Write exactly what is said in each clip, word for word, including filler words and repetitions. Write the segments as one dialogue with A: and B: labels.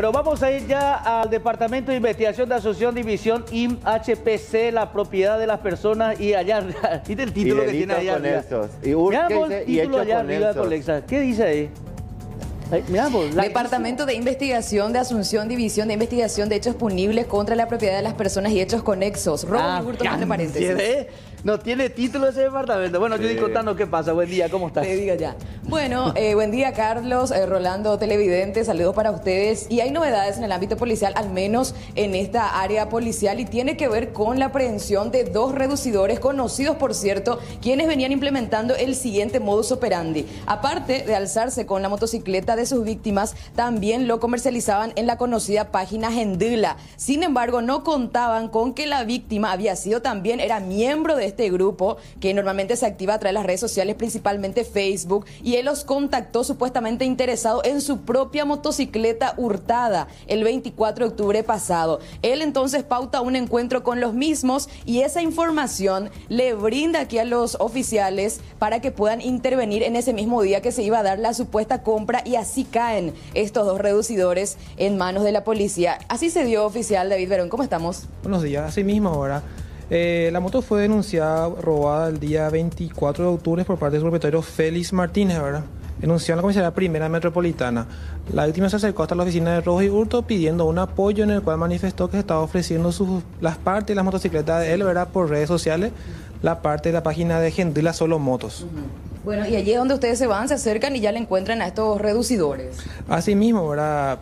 A: Bueno, vamos a ir ya al Departamento de Investigación de Asunción División I M H P C, la propiedad de las personas, y allá, ¿viste el título que tiene allá arriba?
B: Y
A: Miramos el título allá arriba, Colexa. ¿Qué dice ahí? Ay, miramos, la
C: Departamento de Investigación de Asunción, División de Investigación de Hechos Punibles contra la Propiedad de las Personas y Hechos Conexos. Robo
A: ah,
C: y hurto, entre paréntesis.
A: ¿eh? No tiene título ese departamento. Bueno, sí. Judy, contanos qué pasa. Buen día, ¿cómo estás?
C: Te digo ya. Bueno, eh, buen día, Carlos, eh, Rolando, televidentes, saludos para ustedes. Y hay novedades en el ámbito policial, al menos en esta área policial, y tiene que ver con la aprehensión de dos reducidores, conocidos, por cierto, quienes venían implementando el siguiente modus operandi. Aparte de alzarse con la motocicleta de sus víctimas, también lo comercializaban en la conocida página Gendula. Sin embargo, no contaban con que la víctima había sido también, era miembro de este grupo que normalmente se activa a través de las redes sociales, principalmente Facebook, y él los contactó supuestamente interesado en su propia motocicleta hurtada el veinticuatro de octubre pasado. Él entonces pauta un encuentro con los mismos y esa información le brinda aquí a los oficiales para que puedan intervenir en ese mismo día que se iba a dar la supuesta compra, y así caen estos dos reducidores en manos de la policía. Así se dio, oficial David Verón. ¿Cómo estamos?
D: Buenos días. Así mismo ahora. Eh, la moto fue denunciada, robada el día veinticuatro de octubre por parte de su propietario Félix Martínez, ¿verdad? Denunciada en la comisaría primera metropolitana. La víctima se acercó hasta la oficina de robo y hurto pidiendo un apoyo, en el cual manifestó que estaba ofreciendo sus, las partes de las motocicletas de él, ¿verdad?, por redes sociales, la parte de la página de Gendula Solo Motos.
C: Uh-huh. Bueno, y allí es donde ustedes se van, se acercan y ya le encuentran a estos reducidores.
D: Así mismo, ¿verdad?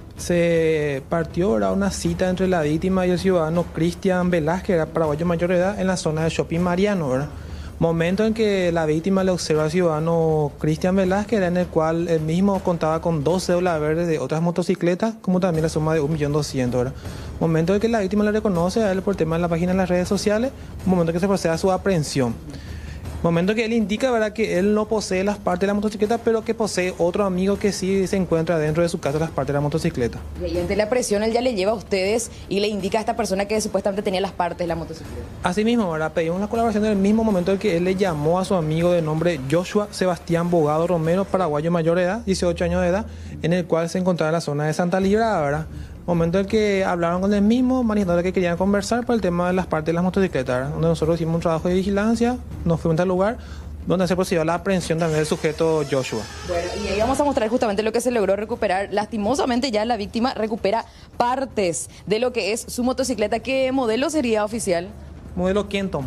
D: Se partió, ¿verdad?, una cita entre la víctima y el ciudadano Cristian Velázquez, era paraguayo mayor de edad, en la zona de Shopping Mariano, ¿verdad? Momento en que la víctima le observa al ciudadano Cristian Velázquez, en el cual él mismo contaba con dos cédulas verdes de otras motocicletas, como también la suma de un millón doscientos mil, ¿verdad? Momento en que la víctima le reconoce a él por tema de la página en las redes sociales, momento en que se procede a su aprehensión. Momento que él indica, ¿verdad?, que él no posee las partes de la motocicleta, pero que posee otro amigo que sí se encuentra dentro de su casa las partes de la motocicleta.
C: Y ante la presión, él ya le lleva a ustedes y le indica a esta persona que supuestamente tenía las partes de la motocicleta.
D: Así mismo, ¿verdad?, pedimos la colaboración en el mismo momento en que él le llamó a su amigo de nombre Joshua Sebastián Bogado Romero, paraguayo mayor de edad, dieciocho años de edad, en el cual se encontraba en la zona de Santa Librada, ¿verdad? Momento en que hablaron con el mismo, manifestando que querían conversar por el tema de las partes de las motocicletas, ¿verdad?, donde nosotros hicimos un trabajo de vigilancia, nos fuimos al lugar donde se procedió a la aprehensión también del sujeto Joshua.
C: Bueno, y ahí vamos a mostrar justamente lo que se logró recuperar. Lastimosamente ya la víctima recupera partes de lo que es su motocicleta. ¿Qué modelo sería, oficial?
D: Modelo Kenton.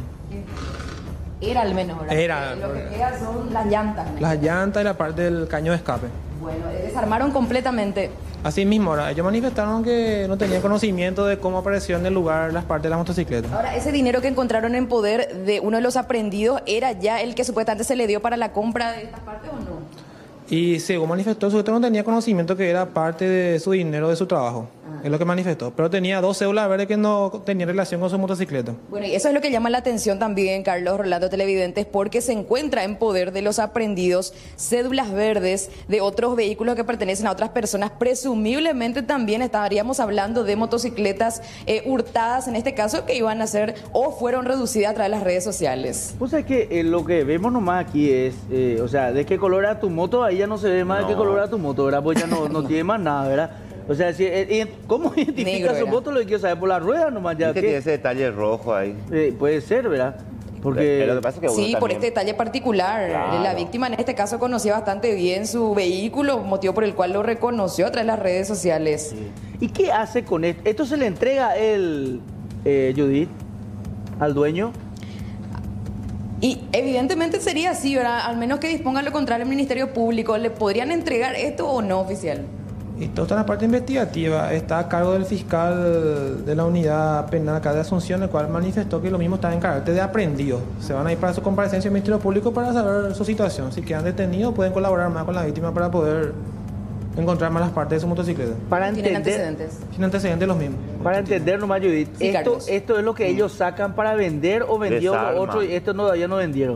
C: Era al menos, ¿verdad?
D: Era.
C: Lo que queda son las llantas, ¿no?
D: Las llantas y la parte del caño de escape.
C: Bueno, desarmaron completamente.
D: Así mismo, ahora ellos manifestaron que no tenían conocimiento de cómo apareció en el lugar las partes de las motocicletas.
C: Ahora, ese dinero que encontraron en poder de uno de los aprendidos, ¿era ya el que supuestamente se le dio para la compra de estas partes o no?
D: Y según manifestó, el sujeto no tenía conocimiento que era parte de su dinero, de su trabajo. Ah. Es lo que manifestó. Pero tenía dos cédulas verdes que no tenían relación con su motocicleta.
C: Bueno, y eso es lo que llama la atención también, Carlos, Rolando, televidentes, porque se encuentra en poder de los aprendidos cédulas verdes de otros vehículos que pertenecen a otras personas. Presumiblemente también estaríamos hablando de motocicletas eh, hurtadas, en este caso, que iban a ser o fueron reducidas a través de las redes sociales.
A: Pues es que eh, lo que vemos nomás aquí es, eh, o sea, de qué color era tu moto, ahí ya no se ve más no. de qué color era tu moto, ¿verdad? Pues ya no, no tiene más nada, ¿verdad? O sea, si, eh, ¿cómo identifica Negro, su moto? Lo que quiero saber por la rueda nomás ya.
B: Es que tiene ese detalle rojo ahí.
A: Eh, puede ser, ¿verdad? Porque
B: lo que pasa es que
C: sí,
B: también...
C: por este detalle particular. Claro. La víctima en este caso conocía bastante bien su vehículo, motivo por el cual lo reconoció a través de las redes sociales.
A: Sí. ¿Y qué hace con esto? ¿Esto se le entrega a él, eh, Judith, al dueño?
C: Y evidentemente sería así, ¿verdad? Al menos que disponga lo contrario el Ministerio Público. ¿Le podrían entregar esto o no, oficial?
D: Esto está en la parte investigativa, está a cargo del fiscal de la unidad penal acá de Asunción, el cual manifestó que lo mismo está en carácter de aprendido. Se van a ir para su comparecencia al Ministerio Público para saber su situación. Si quedan detenidos, pueden colaborar más con la víctima para poder encontrar más las partes de su motocicleta.
A: Para
C: ¿Tienen
A: entender,
C: antecedentes?
D: Sin antecedentes los mismos.
A: Para entender nomás, Judith,
C: Sí,
A: esto, esto es lo que ellos sacan para vender o vendió lo otro y esto no, todavía no vendieron.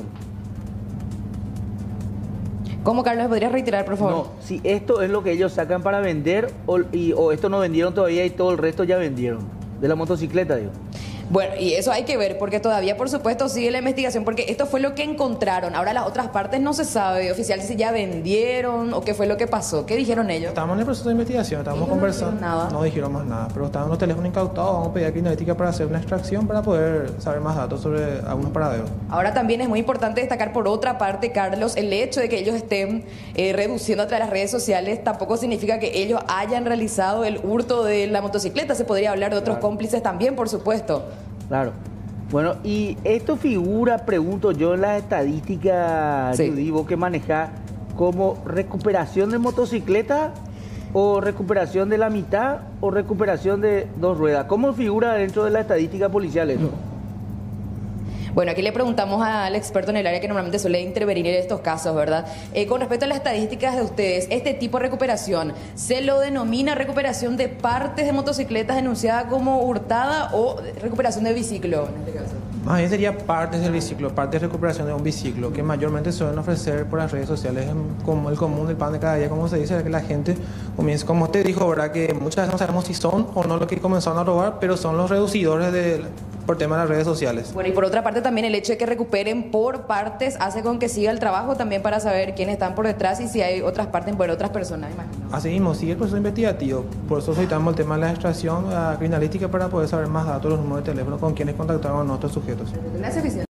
C: ¿Cómo, Carlos? ¿Me podrías reiterar, por favor?
A: No, si esto es lo que ellos sacan para vender o, y, o esto no vendieron todavía y todo el resto ya vendieron. De la motocicleta, digo.
C: Bueno, y eso hay que ver, porque todavía, por supuesto, sigue la investigación, porque esto fue lo que encontraron. Ahora las otras partes no se sabe, oficial, si ya vendieron o qué fue lo que pasó. ¿Qué dijeron ellos?
D: Estamos en el proceso de investigación, estábamos
C: Ellos no
D: conversando.
C: dijeron nada.
D: No dijeron más nada, pero estaban los teléfonos incautados. Vamos a pedir a criminalística para hacer una extracción para poder saber más datos sobre algunos paraderos.
C: Ahora también es muy importante destacar, por otra parte, Carlos, el hecho de que ellos estén eh, reduciendo a través de las redes sociales tampoco significa que ellos hayan realizado el hurto de la motocicleta. Se podría hablar de otros
A: Claro.
C: cómplices también, por supuesto.
A: Claro. Bueno, y esto figura, pregunto yo, en las estadísticas,
C: Sí.
A: Judy, vos que manejás, como recuperación de motocicleta o recuperación de la mitad o recuperación de dos ruedas. ¿Cómo figura dentro de la estadística policial eso?
C: Bueno, aquí le preguntamos al experto en el área que normalmente suele intervenir en estos casos, ¿verdad? Eh, con respecto a las estadísticas de ustedes, este tipo de recuperación, ¿se lo denomina recuperación de partes de motocicletas denunciada como hurtada o recuperación de biciclo en este caso?
D: Más bien sería partes del biciclo, partes de recuperación de un biciclo, que mayormente suelen ofrecer por las redes sociales, en- como el común del pan de cada día, como se dice, que la gente comienza, como usted dijo, ¿verdad? Que muchas veces no sabemos si son o no los que comenzaron a robar, pero son los reducidores de, por tema de las redes sociales.
C: Bueno, y por otra parte también el hecho de que recuperen por partes hace con que siga el trabajo también para saber quiénes están por detrás y si hay otras partes por otras personas, imagino.
D: Así mismo, sigue el proceso investigativo, por eso solicitamos el tema de la extracción a criminalística para poder saber más datos, los números de teléfono con quienes contactaron a nuestros sujetos.
C: Gracias, Vicente.